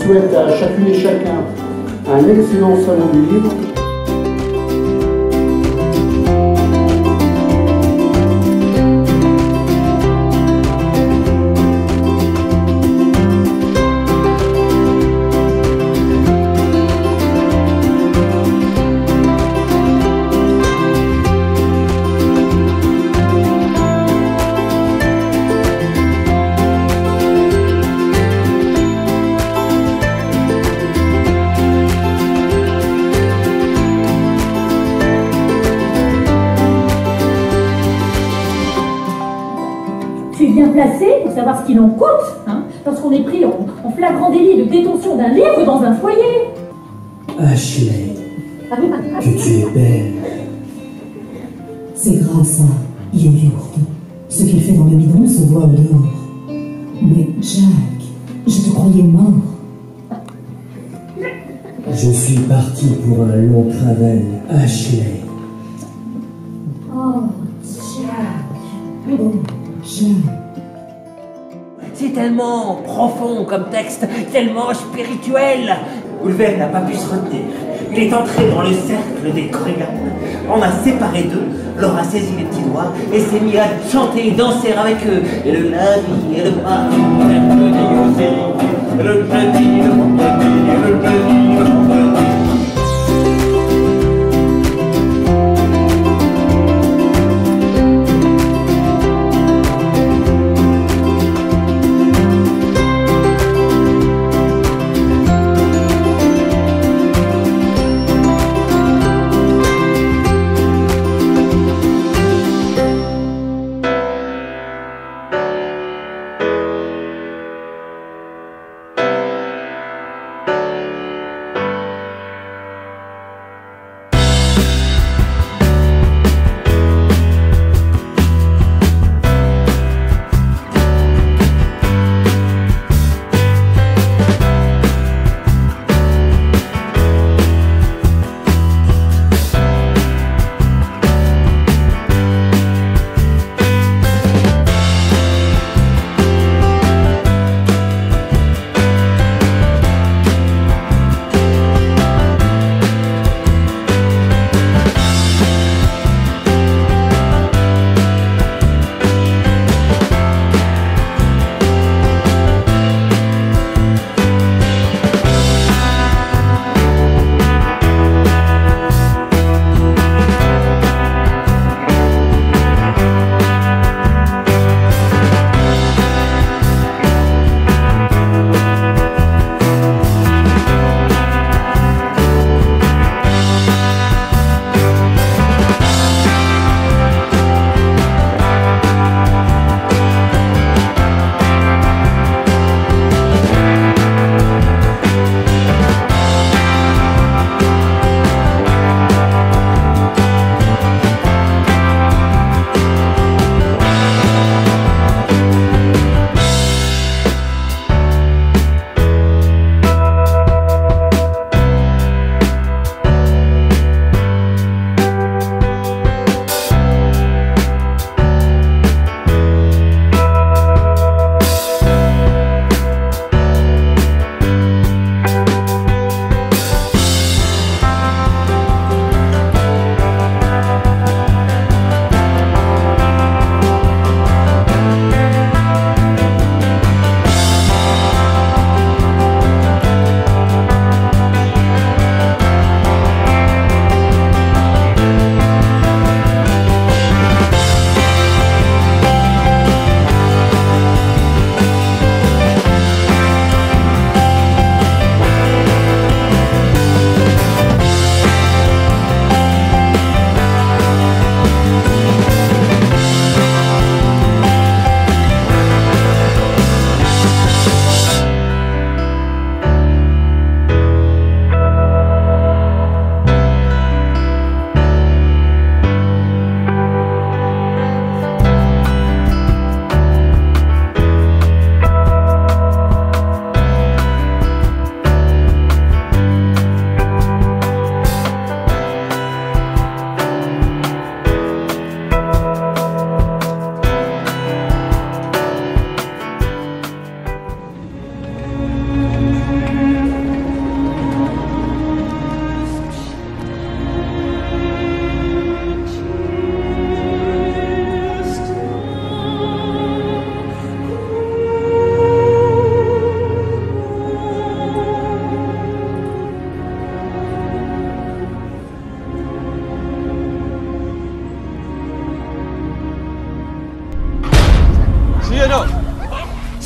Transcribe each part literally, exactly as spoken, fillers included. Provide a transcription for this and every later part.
souhaite à chacune et chacun un excellent salon du livre. Tu es bien placé pour savoir ce qu'il en coûte, hein, lorsqu'on est pris en, en flagrant délit de détention d'un livre dans un foyer. Ashley, que tu es belle. C'est grâce à Yoyourt. Ce qu'il fait dans le bidon se voit au dehors. Mais Jack, je te croyais mort. Je suis parti pour un long travail, Ashley. Oh, Jack. Oh, Jack. C'est tellement profond comme texte, tellement spirituel. Ulven n'a pas pu se retenir. Il est entré dans le cercle des Corrigan. On a séparé d'eux, leur a saisi les petits doigts et s'est mis à chanter et danser avec eux. Et le lundi, et le mardi, et le jeudi aussi. Et le jeudi, le vendredi, et le jeudi, le vendredi.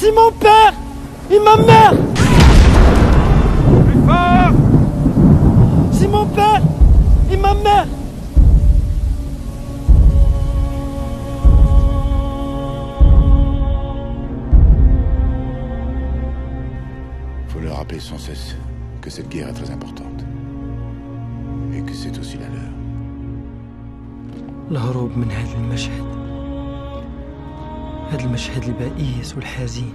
Si mon père et ma mère... Plus fort! Si mon père et ma mère... Faut leur rappeler sans cesse que cette guerre est très importante. Et que c'est aussi la leur. الهروب من هذا المشهد هذا المشهد البائس والحزين.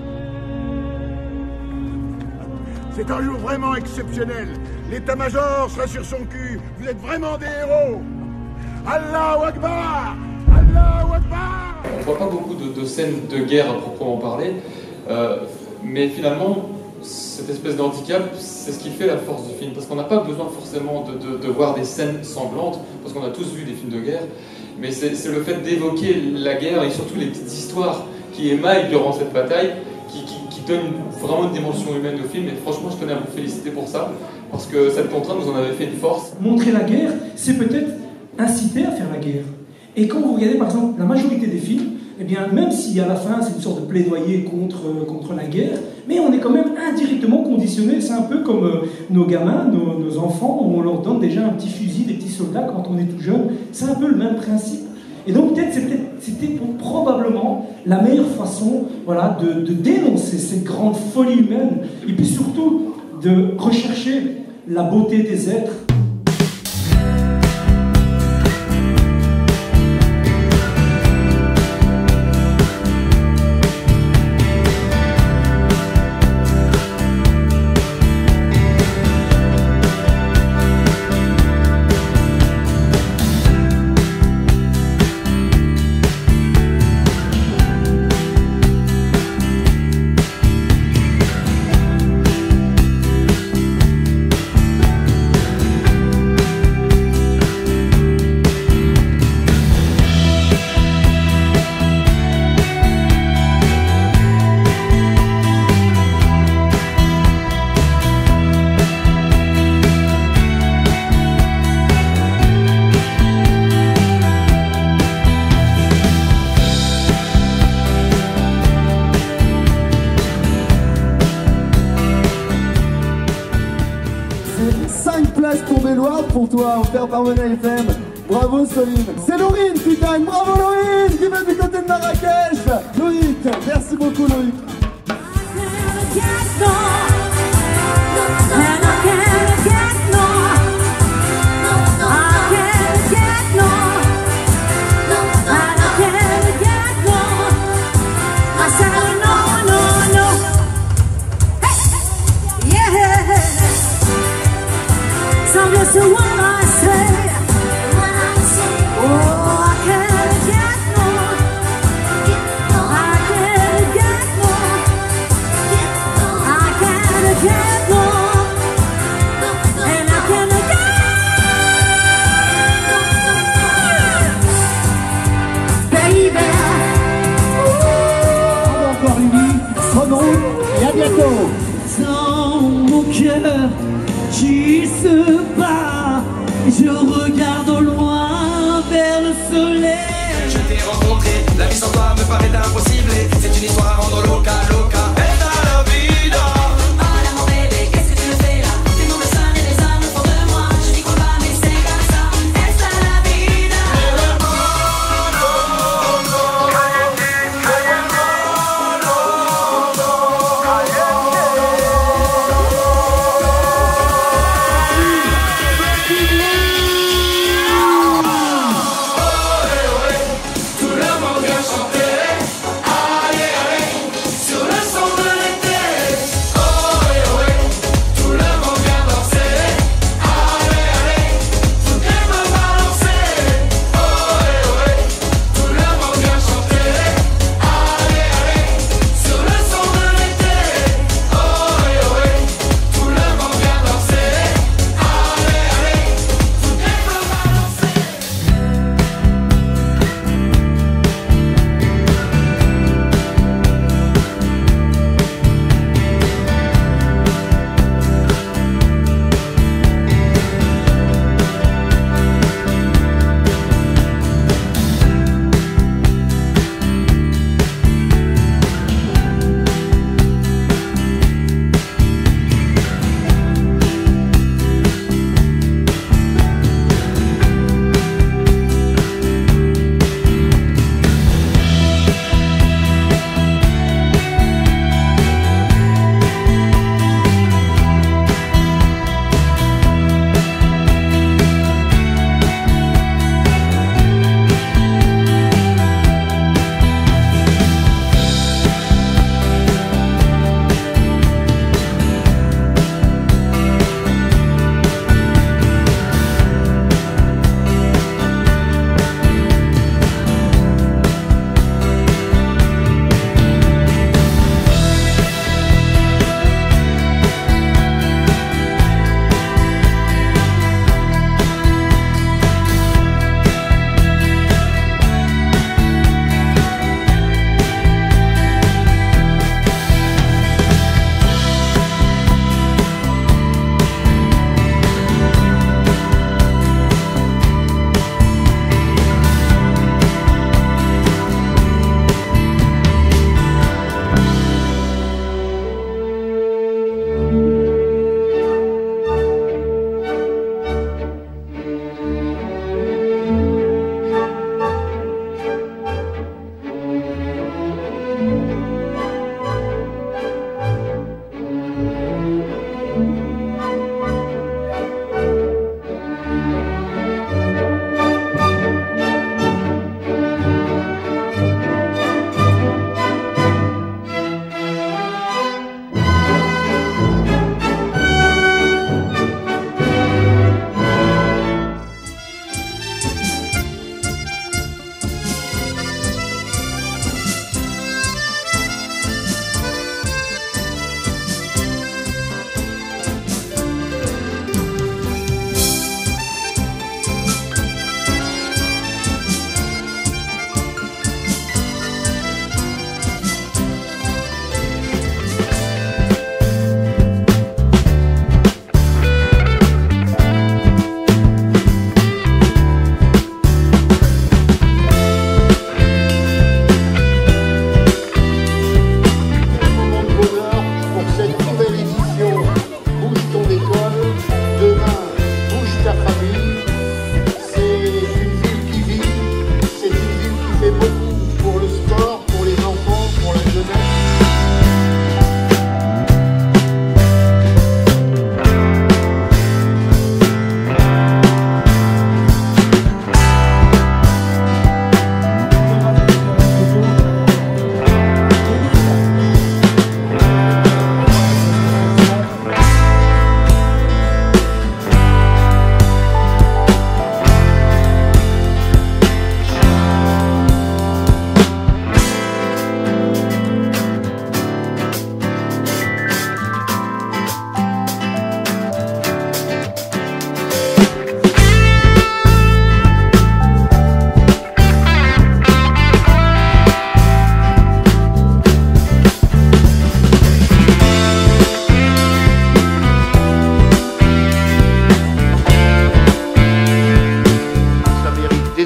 C'est un jour vraiment exceptionnel. L'état-major sera sur son cul. Vous êtes vraiment des héros. Allahu Akbar! Allahu Akbar! On ne voit pas beaucoup de, de scènes de guerre à proprement parler, euh, mais finalement, cette espèce de handicap, c'est ce qui fait la force du film, parce qu'on n'a pas besoin forcément de, de, de voir des scènes sanglantes, parce qu'on a tous vu des films de guerre, mais c'est le fait d'évoquer la guerre et surtout les petites histoires qui émaillent durant cette bataille, qui, qui, qui donnent vraiment une dimension humaine au film, et franchement je tenais à vous féliciter pour ça, parce que cette contrainte, vous en avez fait une force. Montrer la guerre, c'est peut-être inciter à faire la guerre. Et quand vous regardez par exemple la majorité des films, eh bien, même si à la fin c'est une sorte de plaidoyer contre, contre la guerre, mais on est quand même indirectement conditionné. C'est un peu comme euh, nos gamins, nos, nos enfants, où on leur donne déjà un petit fusil, des petits soldats quand on est tout jeune. C'est un peu le même principe. Et donc peut-être c'était probablement la meilleure façon, voilà, de, de dénoncer cette grande folie humaine, et puis surtout de rechercher la beauté des êtres. Pour Bélois, pour toi, offert par Mona F M. Bravo Soline. C'est Laurine qui gagne. Bravo Laurine qui va du côté de Marrakech. Loïc, merci beaucoup Loïc. Just the one I say, oh, I can't get no, I can't get no, I can't get no, and I can't get, baby. Encore une vie, Renaud, et à bientôt. Dans mon cœur, qui se bat, je regarde au loin vers le soleil. Je t'ai rencontré, la vie sans toi me paraît impossible. C'est une histoire à rendre loca, loca. Esta la vida. Oh là mon bébé, qu'est-ce que tu me fais là? Tes noms me sonnent et les hommes font de moi. Je n'y crois pas mais c'est comme ça. Esta la vida. Tout le monde vient chanter. Allez, allez.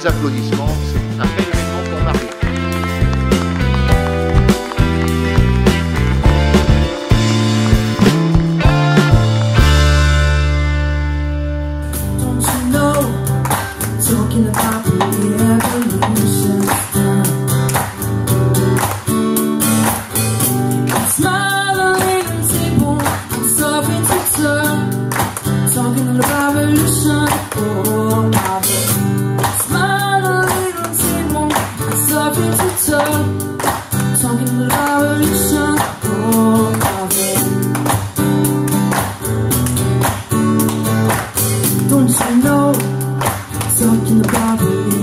les applaudissements. C'est un bel événement pour Marie. Talking about the evolution smile a little table, something to turn. Talking about revolution, oh, love it. Smile a little table, something to turn. Talking about revolution, oh, love it. Don't you know? Talking about it.